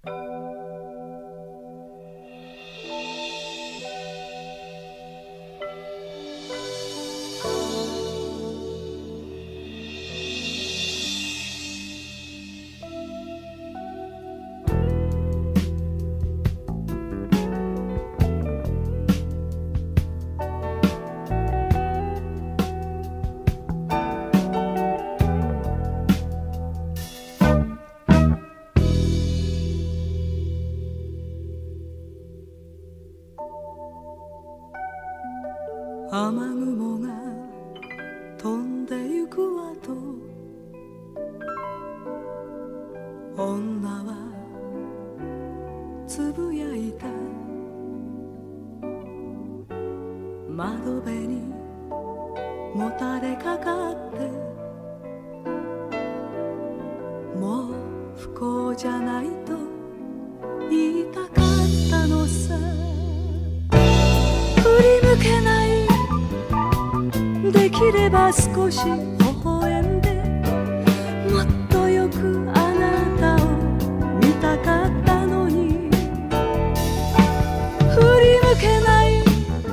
雨雲が飛んでゆく後、女はつぶやいた。窓辺にもたれかかって、もう不幸じゃないと言いたかったのさ。振り向けない、できれば少し微笑んで、もっとよくあなたを見たかったのに。振り向けない、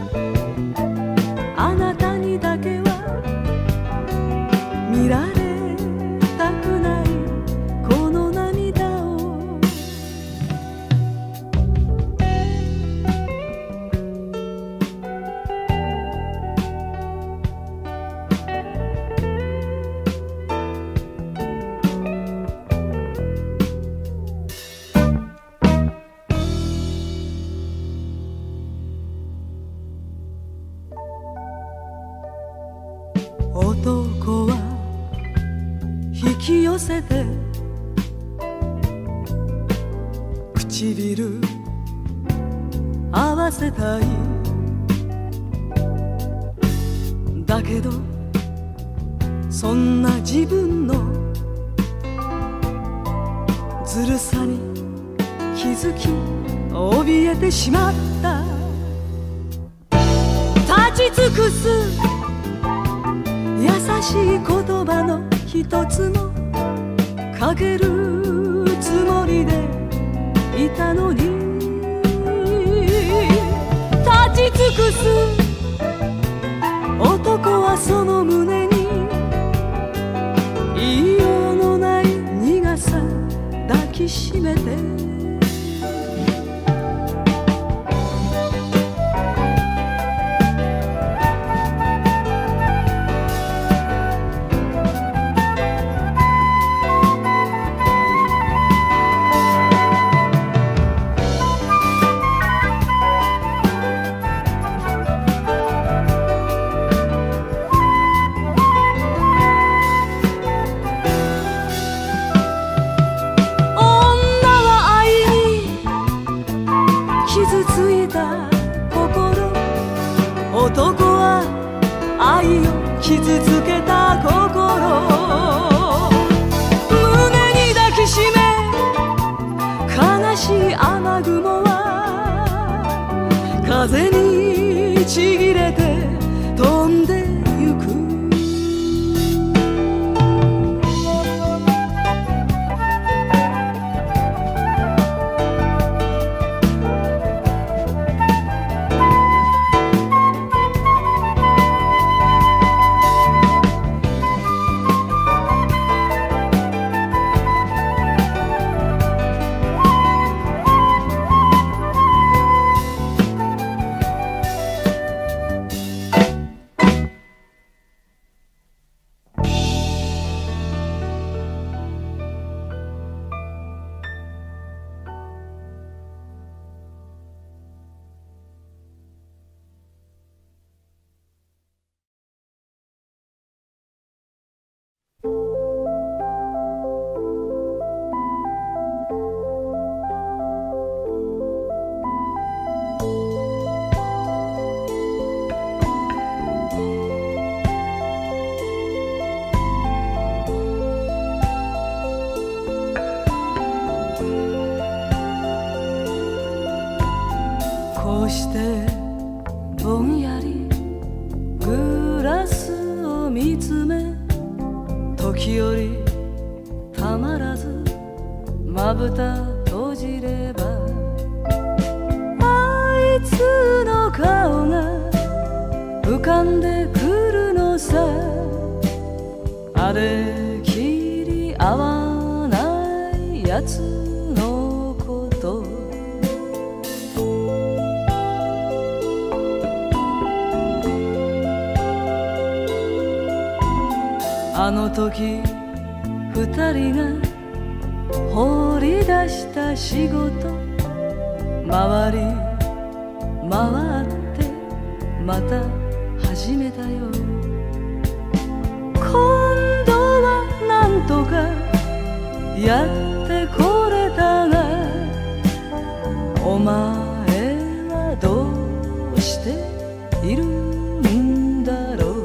あなたにだけは見られたくないこの涙を。男は引き寄せて、唇合わせたい。だけどそんな自分のずるさに気づき怯えてしまった。立ち尽くす優しい言葉の一つもかけるつもりでいたのに。立ち尽くす男はその胸に言いようのない苦さ抱きしめて。男は愛を傷つけた心、胸に抱きしめ悲しい雨雲は風にちぎれて飛んでゆく。こうしてぼんやりグラスを見つめ、時折たまらずまぶた閉閉じればあいつの顔が浮かんでくるのさ。あれきり合わないやつのこと。あの時二人が放り出した仕事、回り回ってまた始めたよ。今度はなんとかやってこれたが、お前はどうしているんだろう。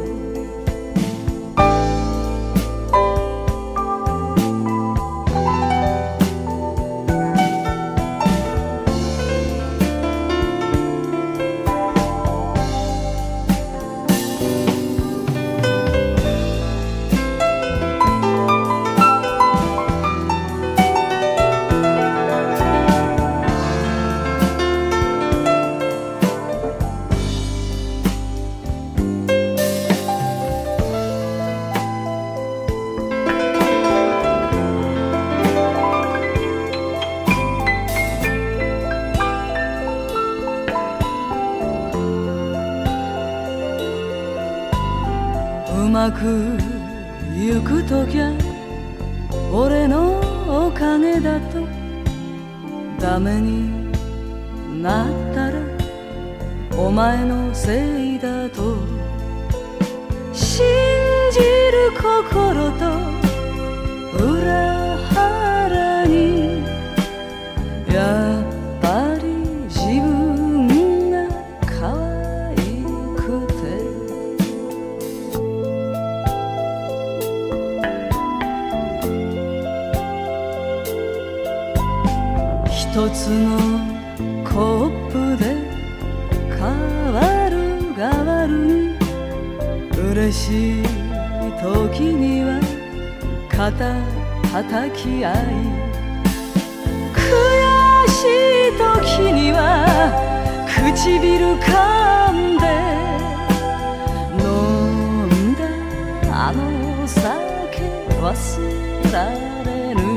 うまくゆくときゃ俺のおかげだと、ダメになったらお前のせいだと信じる心と裏腹に、やっぱり自分が可愛くて。一つのコップで変わる変わるに、嬉しい時には肩叩き合い、悔しい時には唇噛んで、飲んだあの酒忘られぬ。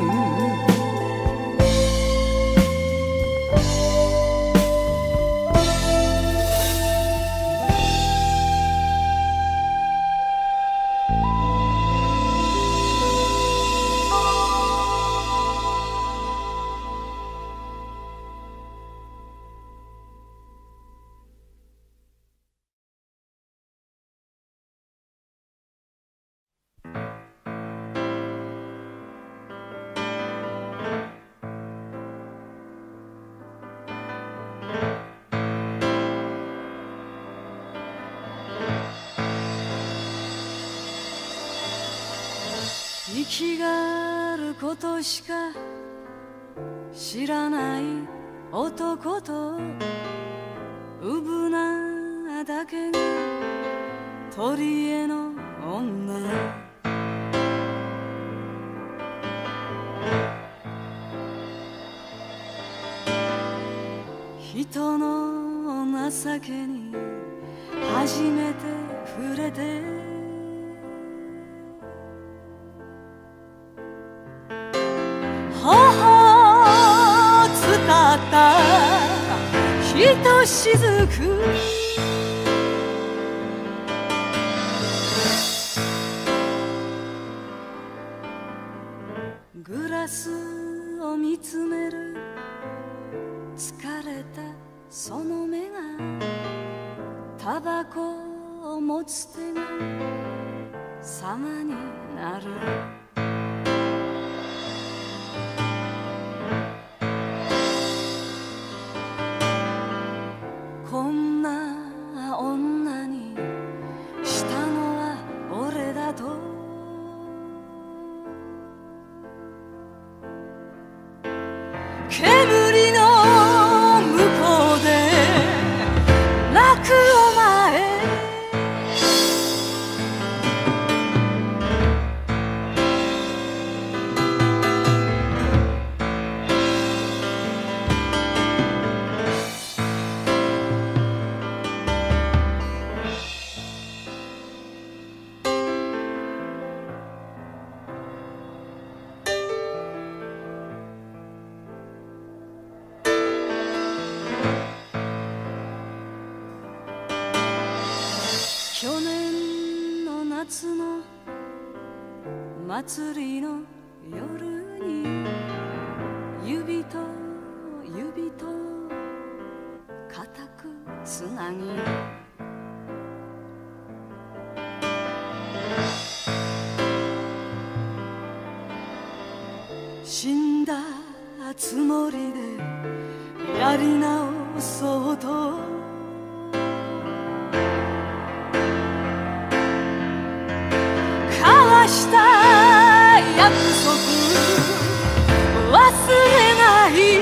生きがることしか知らない男と、うぶなだけが取り柄の女。人の情けに初めて触れて、頬を伝ったひとしずく、グラスを見つめる疲れたその目が、タバコを持つ手が様になる。こんな女にしたのは俺だと、煙の向こうで泣くお前。 夏の祭りの夜に指と指と固くつなぎ死んだつもりでやり直そうと交わした約束忘れない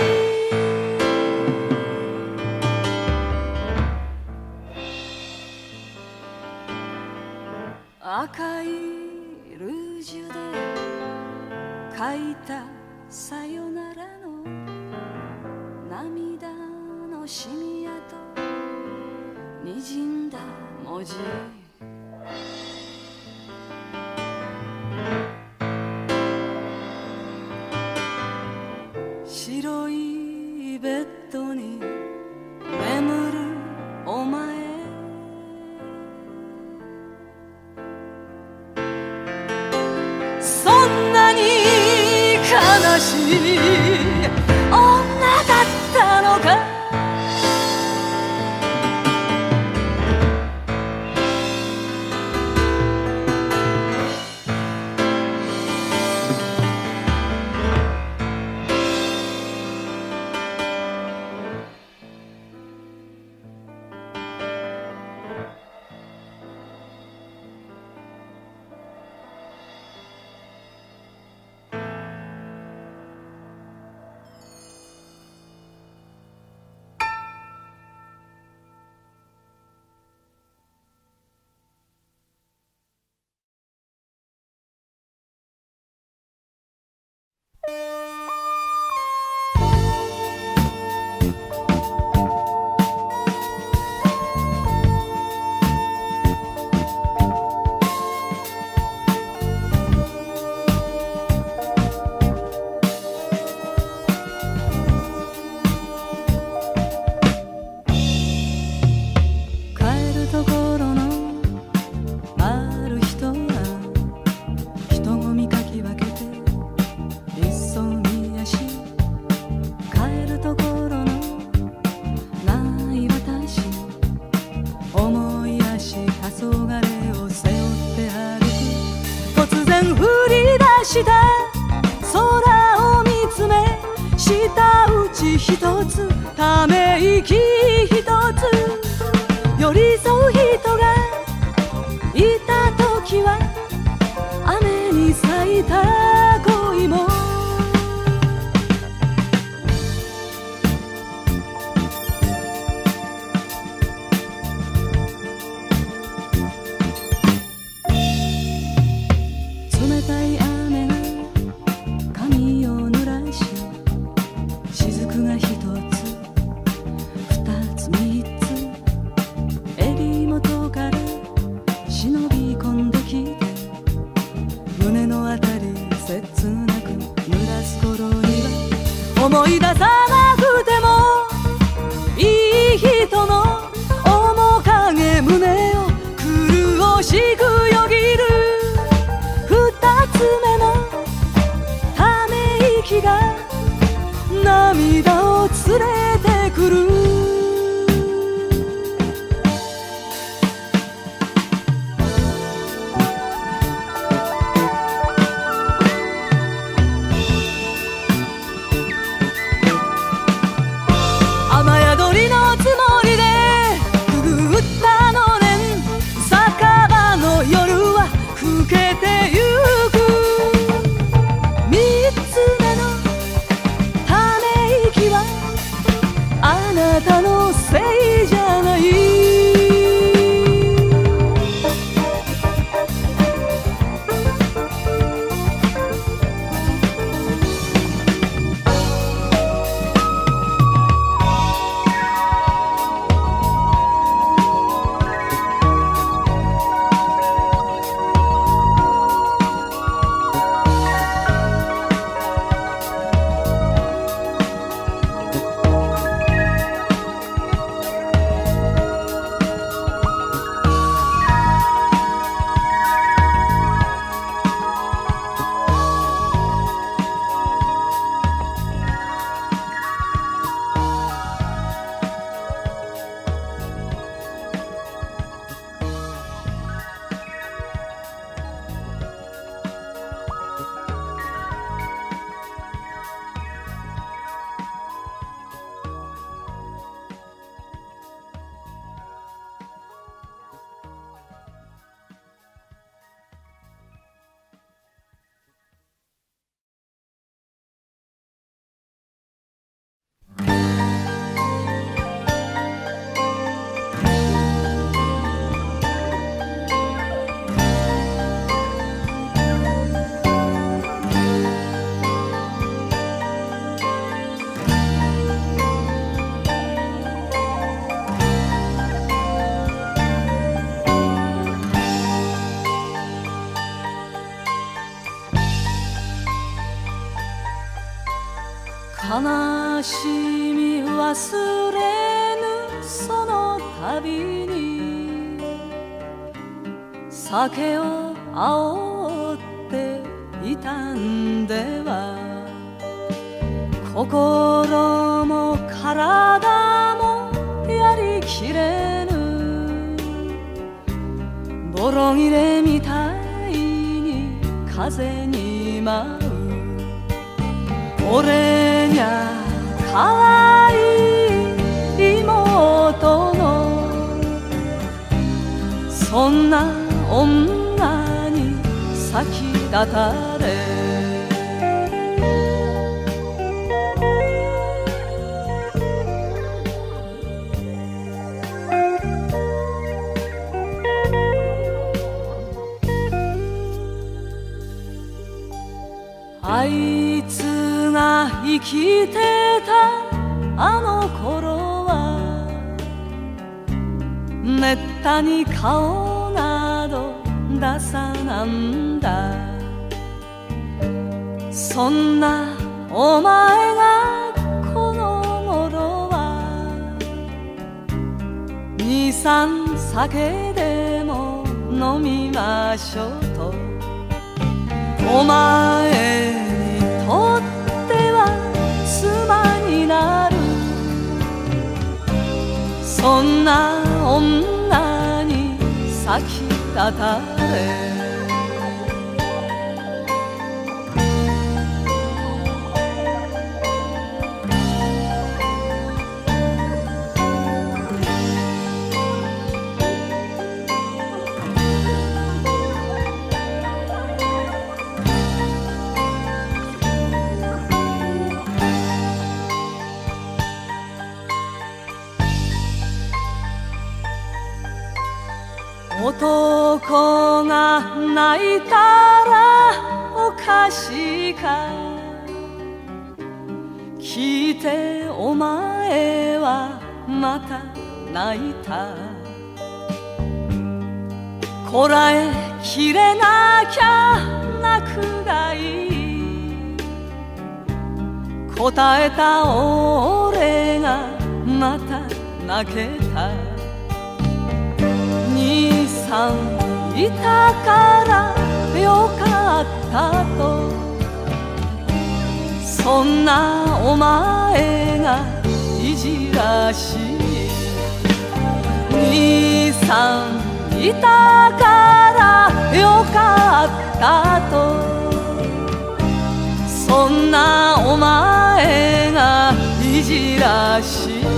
赤いルージュで書いたさよならの涙のシミ跡にじんだ文字白いベッドに眠るお前そんなに悲しい女だったのか空を見つめ舌打ち一つため息一つ寄り添う人がいた時は雨に咲いた恋も冷たい雨が髪を濡らし雫が一つ二つ三つ襟元から忍び込んできて胸のあたり切なく濡らす頃には思い出さなくてもいい人の面影胸を苦しくよぎる二つ目のため息が涙を連れてくる雨宿りのつもりでくぐったのねん酒場の夜は更けてゆく三つ目のため息はあなたのせいじゃない悲しみ忘れぬその度に酒を煽っていたんでは心も体もやりきれぬボロ切れみたいに風に舞う俺にゃ可愛い妹のそんな女に先立たれあいつが生きてたあの頃はめったに顔など出さなんだそんなお前がこの頃は二三酒でも飲みましょうとお前にとっては妻になるそんな女に先立たれ男が泣いたらおかしいか聞いてお前はまた泣いたこらえきれなきゃ泣くがいい答えた俺がまた泣けた兄さんいたからよかったとそんなお前がいじらしい兄さんいたからよかったとそんなお前がいじらしい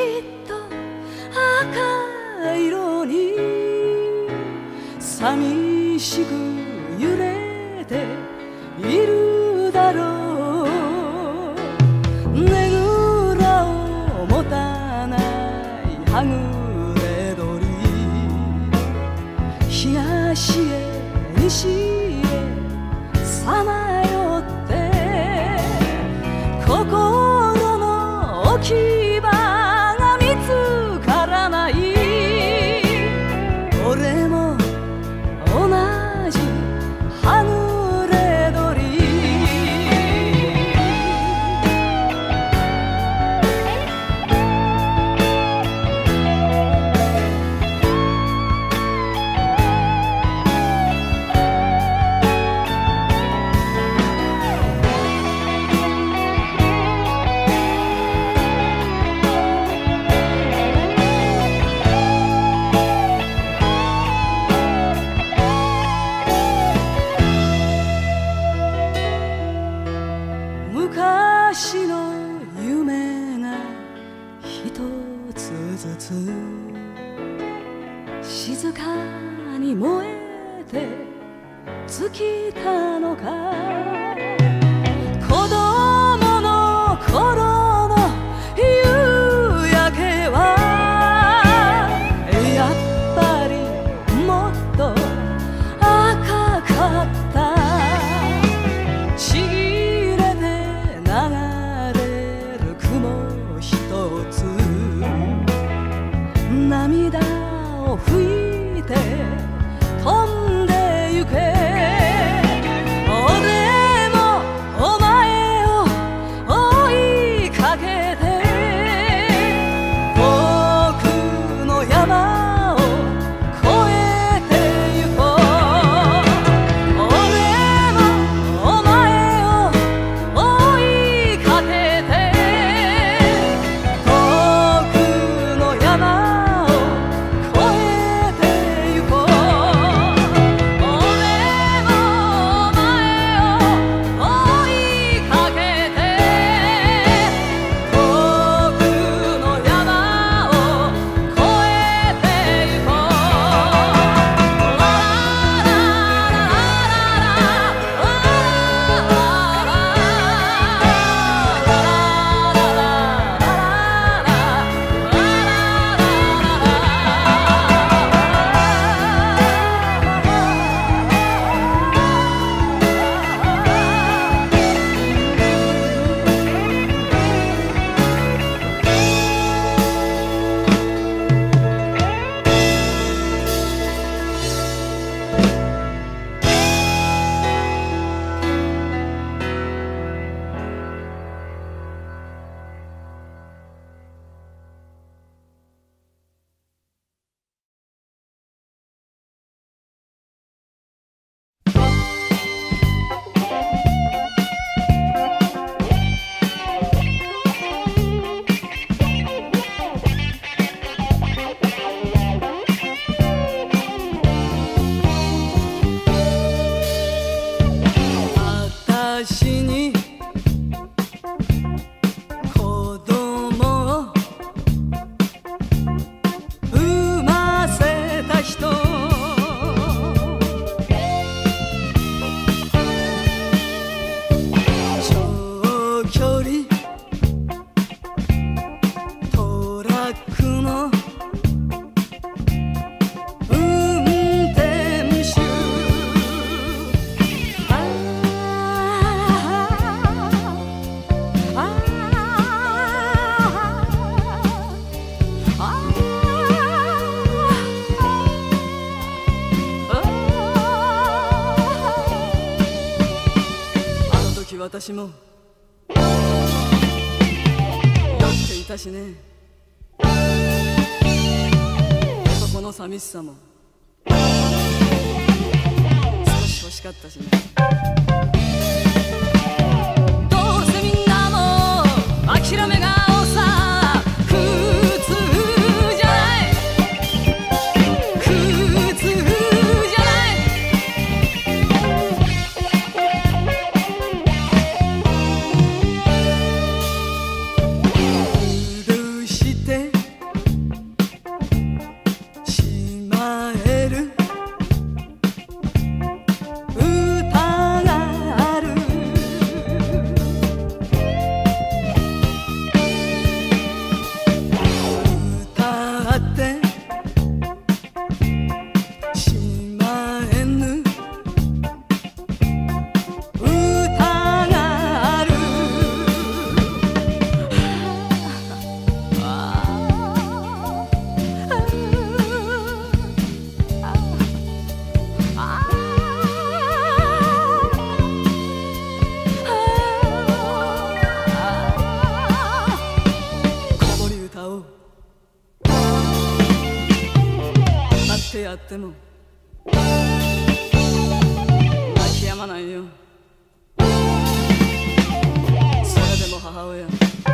っと赤色に寂しく揺れているだろう。ねぐらを持たないはぐれ鳥、東へ西へさまよって心の置き場が見つからない。俺も同じはぐれ鳥。昔の夢が一つずつ静かに燃えて尽きたのか。子供の頃の夕焼けはやっぱりもっと赤かった。ちぎれて流れる雲一つ、涙を拭いて飛んでゆけ。俺もお前を追いかけて遠くの山を越えてゆこう。俺もお前を追いかけて遠くの山を越えてゆこう。俺もお前を追いかけて遠くの山を越えてゆこう。私に子供を産ませた人、長距離トラックの運転手、私も酔っていたしね。男の寂しさも少し欲しかったしね。どうせみんなも諦め顔さ、苦痛じゃない苦痛じゃない。許してってしまえぬ歌がある。子守歌を待ってやっても泣き止まないよ。それでも母親、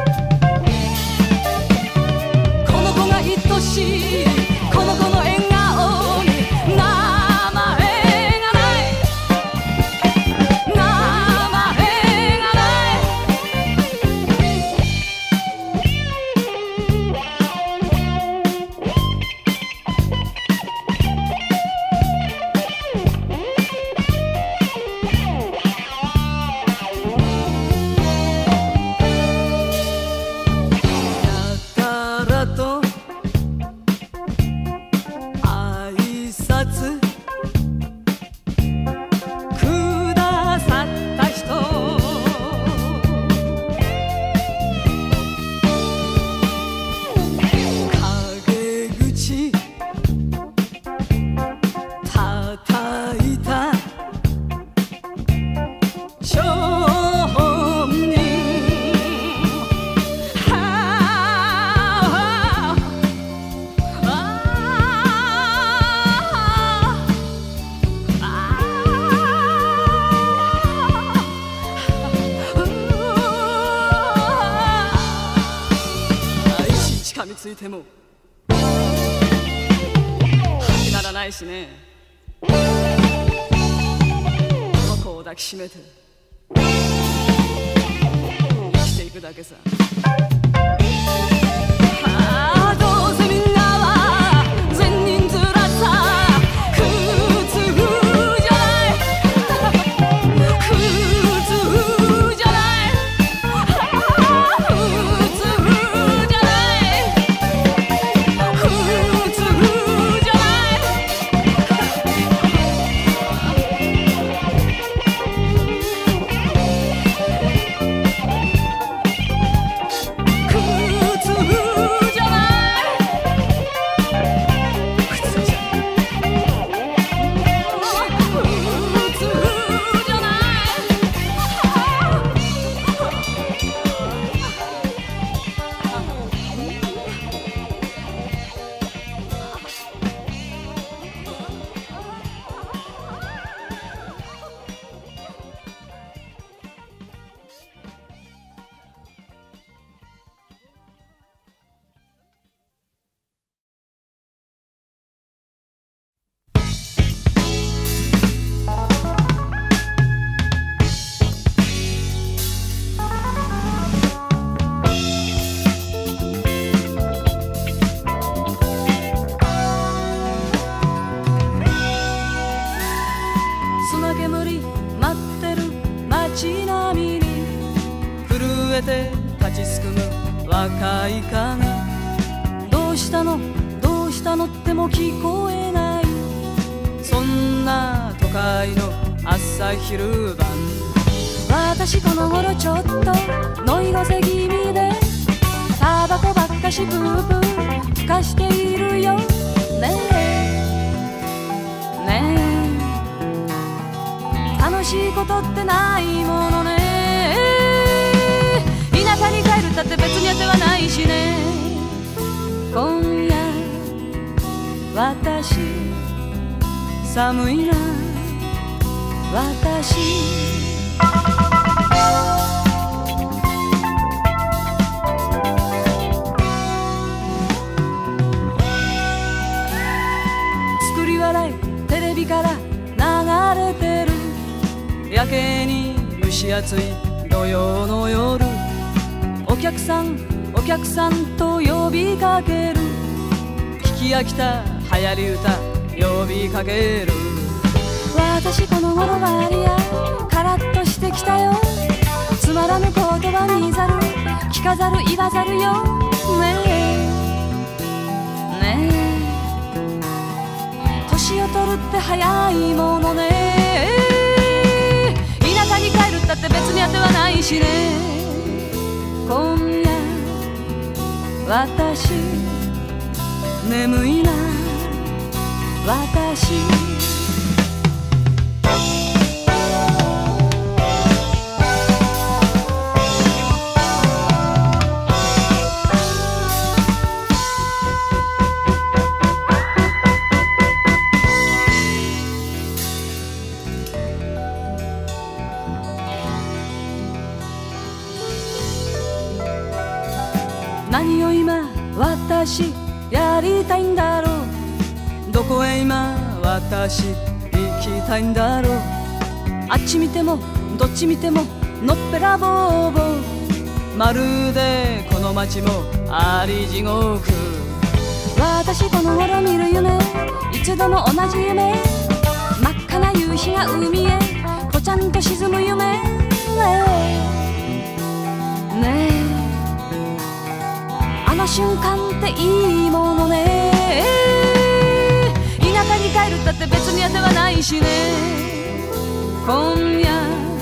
この子が愛しいこの子の笑顔に名前がない名前がない。やたらと挨拶くださった人、陰口叩いた証人、いちいち噛みついても恥ならないしね。この子を抱きしめて生きていくだけさ。どうせみんなは善人面さ、苦痛じゃない苦痛じゃない苦痛じゃない苦痛じゃない。砂煙待ってる街並みに震えて立ちすくむ若い髪、どうしたのどうしたのっても聞こえない、そんな都会の朝昼晩。私この頃ちょっとノイロセ気味でタバコばっかしブーブーふかしているよねえねえ、楽しいことってないものね。田舎に帰るったって別に当てはないしね。今夜私寒いな私。作り笑いテレビから流れてる、やけに蒸し暑い土曜の夜、お客さんお客さんと呼びかける、聞き飽きた流行り歌呼びかける。私この頃割合カラッとしてきたよ、つまらぬ言葉見ざる聞かざる言わざるよねえねねえ年を取るって早いものね田舎に帰るったって別に当てはないしね今夜私眠いな私何を今私やりたいんだろうどこへ今私行きたいんだろうあっち見てもどっち見てものっぺらぼうぼうまるでこの街もあり地獄私この頃見る夢いつでも同じ夢真っ赤な夕日が海へぽちゃんと沈む夢ねえあの瞬間っていいものね田舎に帰るったって別に当てはないしね今夜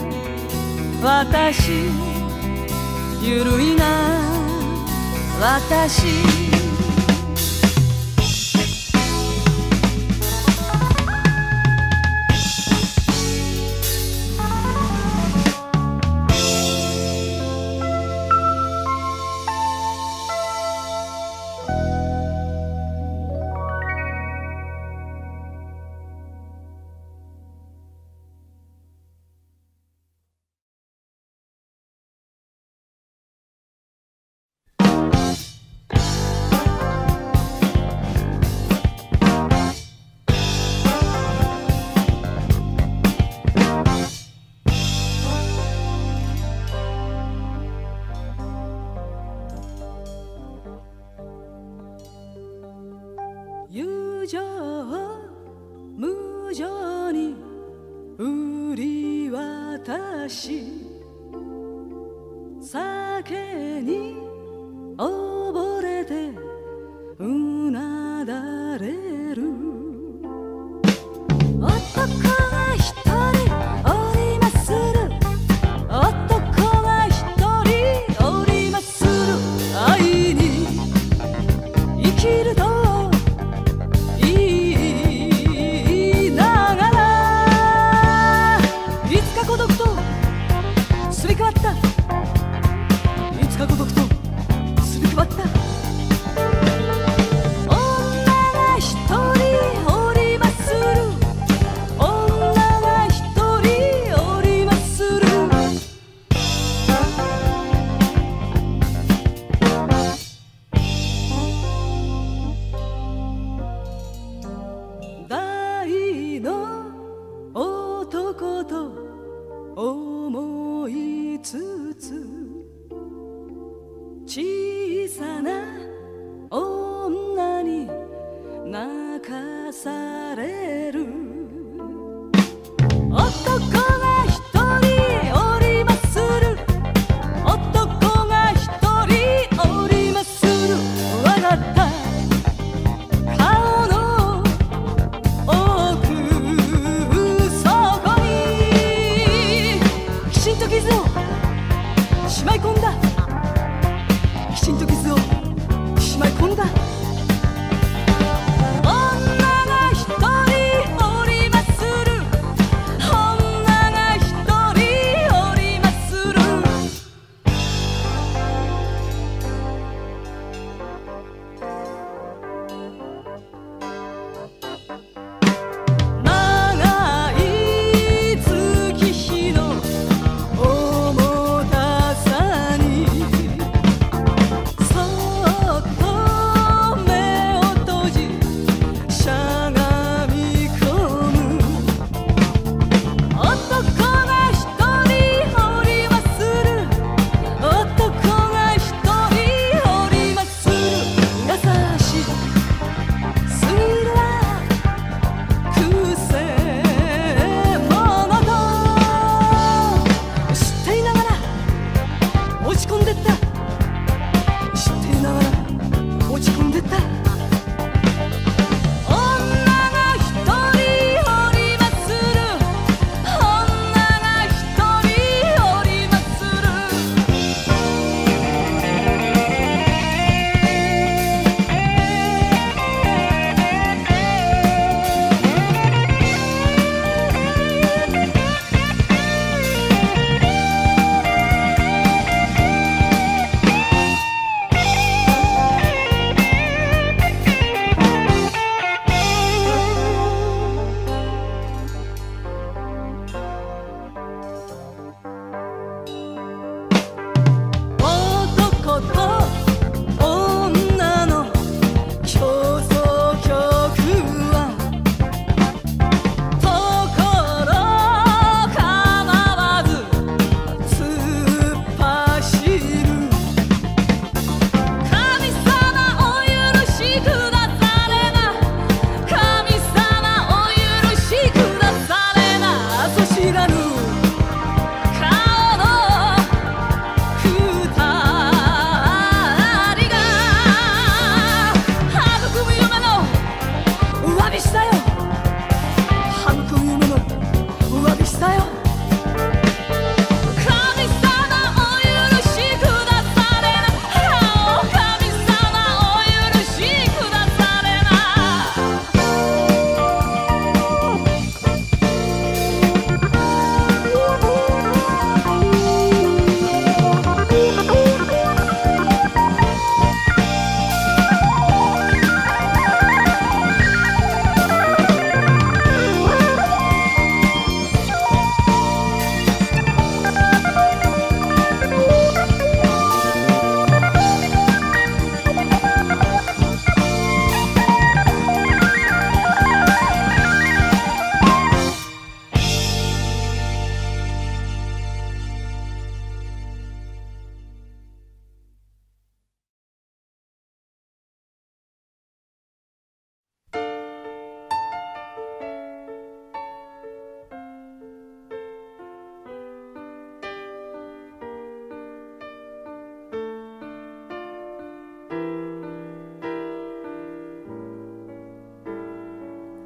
私ゆるいな私友情無情に売り渡し酒に溺れてうなだれる男が一人おりまする男が一人おりまする愛に生きると思いつつ小さな女に泣かされる男が一人おりまする男が一人おりまする笑った顔の奥そこにきちんと傷をしまい込んだきちんと傷をしまい込んだ女が一人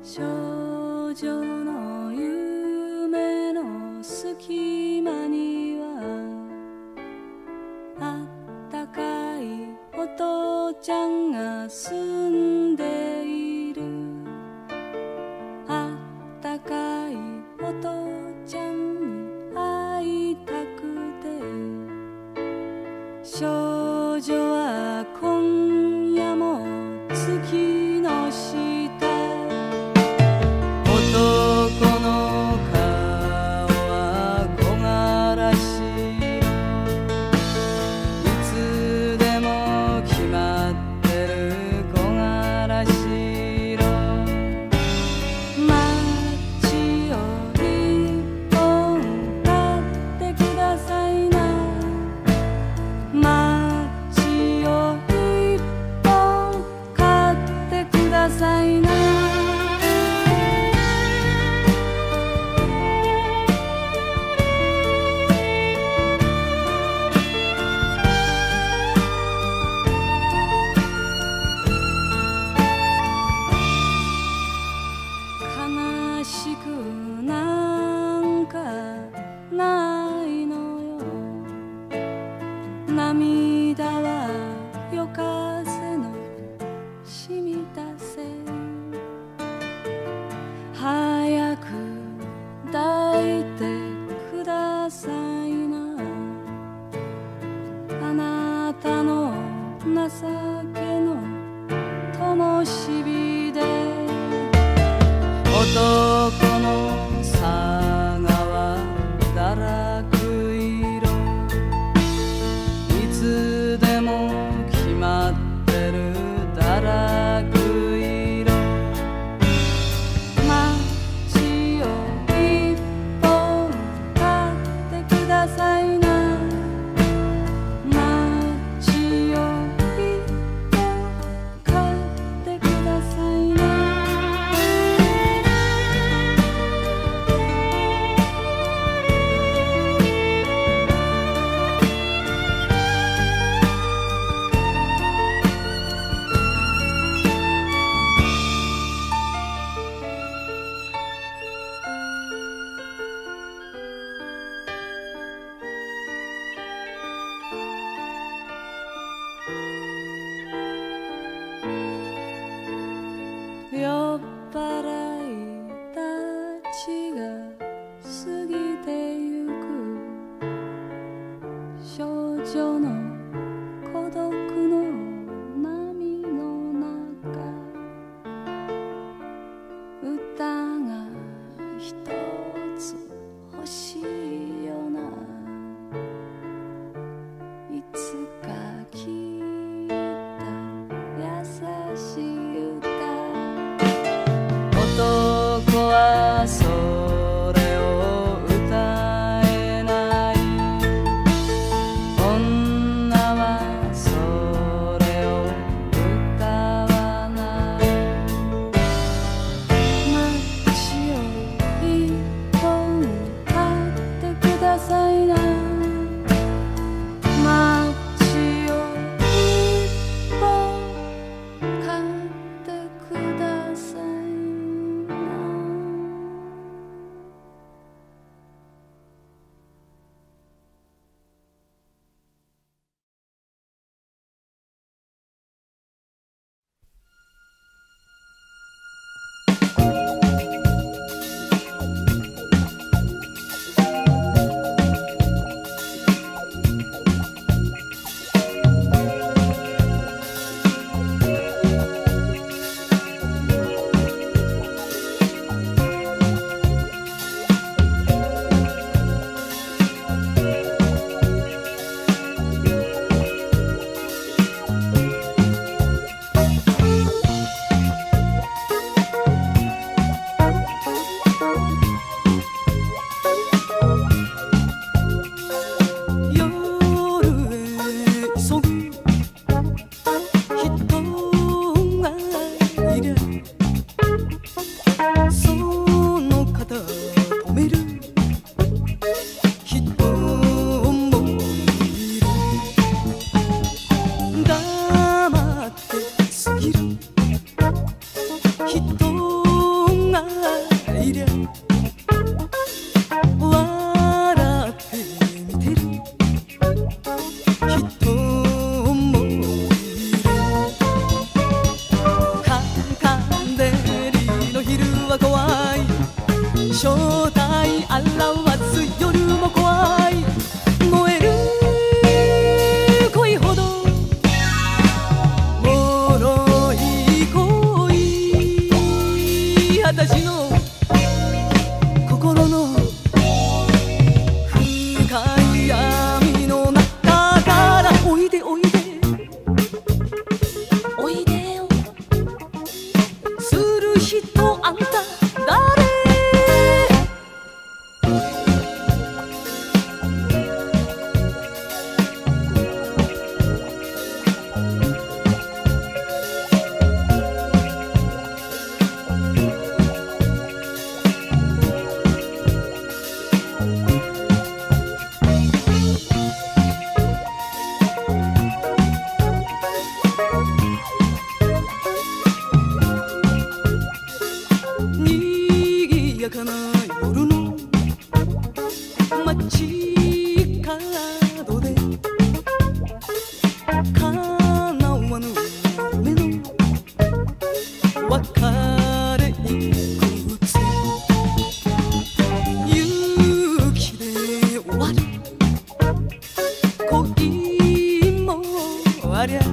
少女の夢の隙間にはあったかいお父ちゃんが住んでいる。あったかいお父ちゃんに会いたくて、少女は今夜も月の下、男の顔は木枯らし色、いつでも決まってる木枯らし色。マッチを一本買ってくださいな。マッチを一本買ってくださいな。悲しくなんかないのよ。涙は夜風の染みたせい。早く抱いてくださいな。あなたの情けの灯火で、男の佐川だらく色、いつでも決まってるだらく色。マッチを一本買ってくださいな。マッチを一本買ってくださいな。酔っ払いたちが過ぎてゆく。少女の孤独の波の中、歌が一つ欲しいよな。いつか聞いた優しい歌。男る人あんた誰？にぎやかな夜の街角で叶わぬ夢の別れいくつ雪で終わる恋もありゃ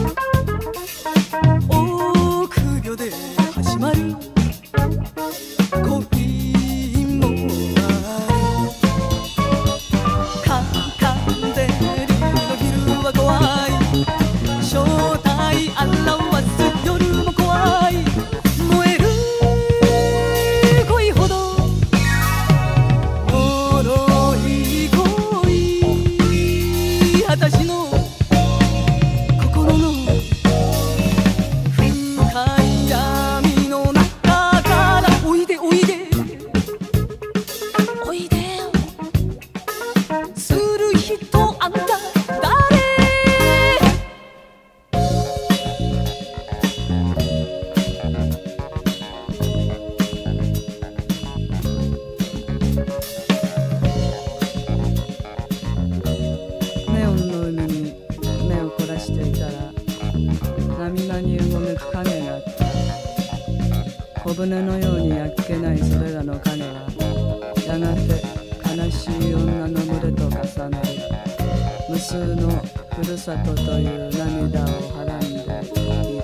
臆病で始まる恋もカンデルの昼は怖い正体表す夜も怖い燃える恋ほど脆い恋私の心の深い闇の中からおいでおいでおいでよする人あんた誰？ネオンの海に目を凝らしていたら波間にうごめく影があった。小舟のようにあっけないそれらの影はやがて悲しい女の群れと重なり無数のふるさとという涙をはらんでいる。